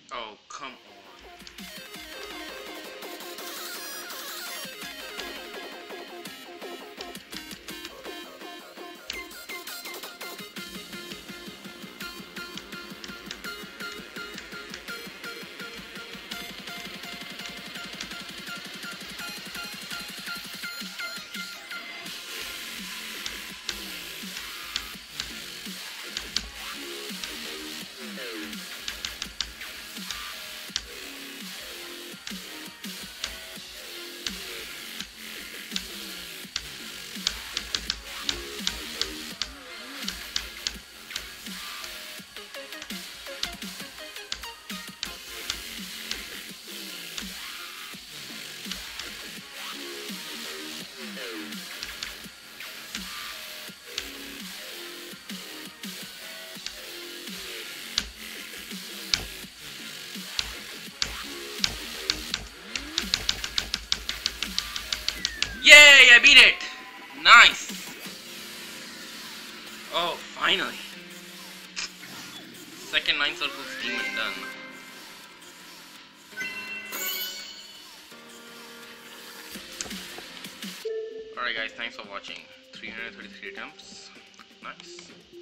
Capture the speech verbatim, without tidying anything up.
Oh, come on. Yay, I beat it! Nice! Oh, finally! Second nine circles demon done. Alright guys, thanks for watching. three hundred thirty-three attempts. Nice.